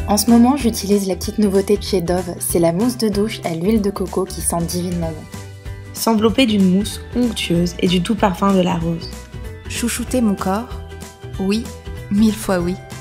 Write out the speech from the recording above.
En ce moment, j'utilise la petite nouveauté de chez Dove, c'est la mousse de douche à l'huile de coco qui sent divinement bon. S'envelopper d'une mousse onctueuse et du doux parfum de la rose. Chouchouter mon corps? Oui, 1000 fois oui.